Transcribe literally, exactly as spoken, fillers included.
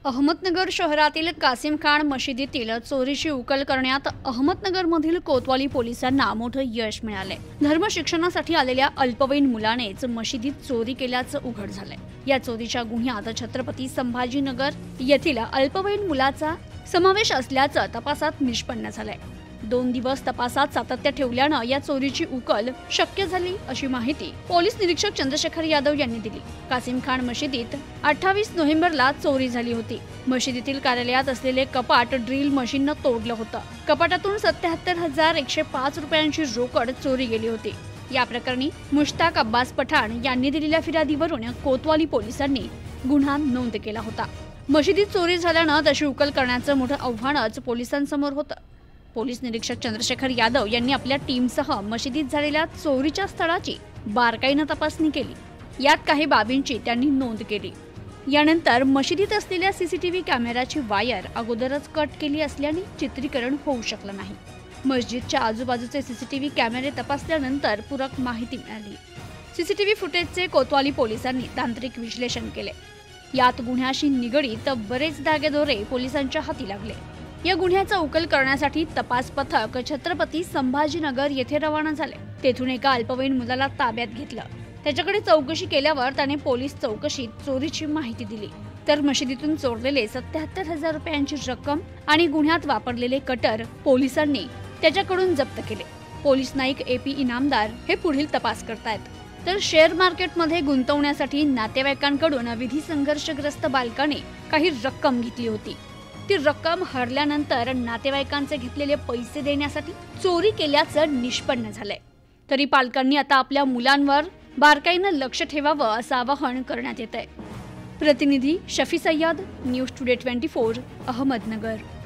अहमदनगर शहरातील कासिम खान मशिदीतील चोरीची उकल करण्यात अहमदनगरमधील कोतवाली पोलिसांना मोठं यश मिळाले। धर्म शिक्षणासाठी आलेल्या अल्पवयीन मुलानेच मशिदीत चोरी केल्याचं उघड झालंय। या चोरीच्या गुन्ह्यात छत्रपती संभाजीनगर येथील अल्पवयीन मुलाचा समावेश असल्याचं तपासात निष्पन्न झालंय। दोन दिवस तपासात सातत्य ठेवल्यानं या चोरीची उकल शक्य झाली अशी माहिती पोलीस निरीक्षक चंद्रशेखर यादव यांनी दिली। कासिम खान मशिदीत अठ्ठावीस नोव्हेंबरला चोरी झाली होती। मशिदीतील कार्यालयात असलेले कपाट ड्रिल मशीननं तोडलं होतं। कपाटातून सत्याहत्तर हजार एकशे पाच रुपयांची रोकड चोरी गेली होती। या प्रकरणी मुश्ताक अब्बास पठाण यांनी दिलेल्या फिर्यादीवरून कोतवाली पोलिसांनी गुन्हा नोंद केला होता। मशिदीत चोरी झाल्यानं त्याची उकल करण्याचं मोठं आव्हानच पोलिसांसमोर होतं। पोलीस निरीक्षक चंद्रशेखर यादव यांनी आपल्या टीमसह मशिदीत झालेल्या चोरीच्या स्थळाची बारकाईनं तपासणी केली। यात काही बाबींची त्यांनी नोंद केली। यानंतर मशिदीत असलेल्या सीसीटीव्ही कॅमेराची वायर अगोदरच कट केली असल्याने चित्रीकरण होऊ शकलं नाही। मस्जिदच्या आजूबाजूचे सीसीटीव्ही कॅमेरे तपासल्यानंतर पूरक माहिती मिळाली। सीसीटीव्ही फुटेजचे कोतवाली पोलिसांनी तांत्रिक विश्लेषण केले। यात गुन्ह्याशी निगडीत बरेच धागेदोरे पोलिसांच्या हाती लागले। या गुन्ह्याचा उकल करण्यासाठी तपास पथक छत्रपती संभाजीनगर येथे रवाना झाले। तेथून एका अल्पवयीन मुलाला ताब्यात घेतलं। त्याच्याकडे चौकशी केल्यावर त्याने पोलीस चौकशीत चोरीची माहिती दिली। तर मशिदीतून चोरलेले सत्याहत्तर हजार रुपयांची रक्कम आणि गुन्ह्यात वापरलेले कटर पोलिसांनी त्याच्याकडून जप्त केले। Police Naik A P Inamdar हे पुढील तपास करतायत। तर शेअर मार्केटमध्ये गुंतवण्यासाठी नातेवाईकांकडून विधी संघर्षग्रस्त बालकाने काही रक्कम घेतली होती। ती रक्कम हरल्यानंतर नातेवाईकांचे घेतलेले पैसे देण्यासाठी चोरी केल्याचं निष्पन्न झालंय। तरी पालकांनी आता आपल्या मुलांवर बारकाईनं लक्ष ठेवावं असं आवाहन करण्यात येत आहे। प्रतिनिधी शफी सय्यद, न्यूज टुडे चोवीस, अहमदनगर।